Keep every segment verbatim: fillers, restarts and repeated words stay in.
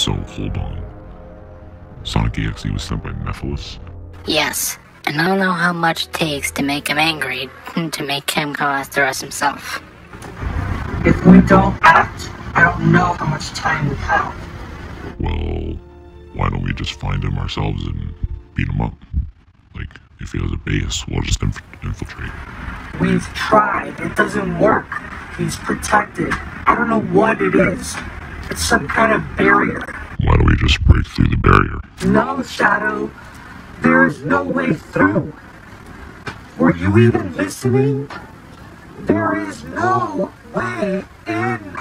So, hold on. Sonic E X E was sent by Mephiles? Yes, and I don't know how much it takes to make him angry, to make him go after us himself. If we don't act, I don't know how much time we have. Well, why don't we just find him ourselves and beat him up? Like, if he has a base, we'll just inf- infiltrate. We've tried. It doesn't work. He's protected. I don't know what it is. It's some kind of barrier. Why don't we just break through the barrier? No, Shadow. There is no way through. Were you even listening? There is no way in.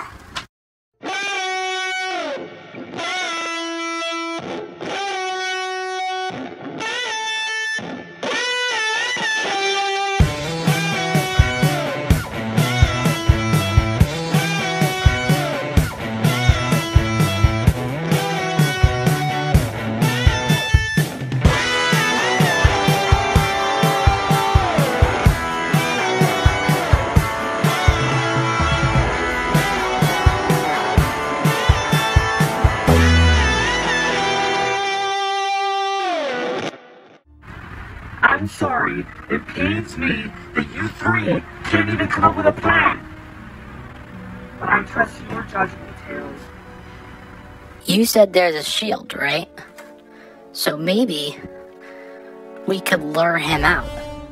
I'm sorry, it pains me that you three can't even come up with a plan. But I trust your judgment, Tails. You said there's a shield, right? So maybe we could lure him out.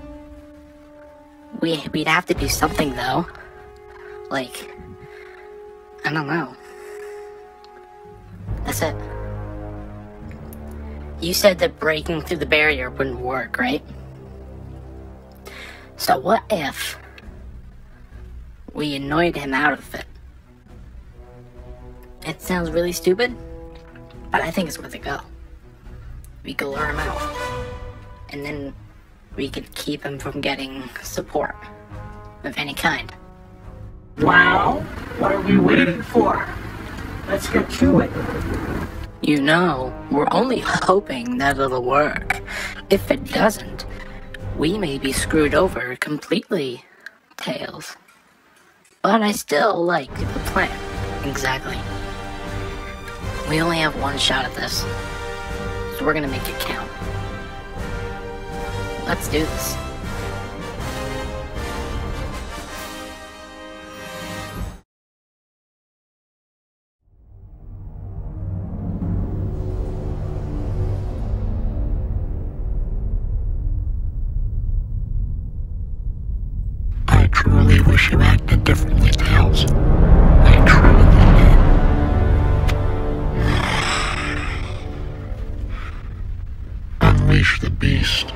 We, we'd have to do something, though. Like, I don't know. That's it. You said that breaking through the barrier wouldn't work, right? So what if we annoyed him out of it? It sounds really stupid, but I think it's worth a go. We could lure him out, and then we could keep him from getting support of any kind. Well, what are we waiting for? Let's get to it. You know, we're only hoping that it'll work. If it doesn't, we may be screwed over completely, Tails. But I still like the plan. Exactly. We only have one shot at this, so we're gonna make it count. Let's do this. I truly wish you acted differently, Tails. I truly did. Unleash the beast.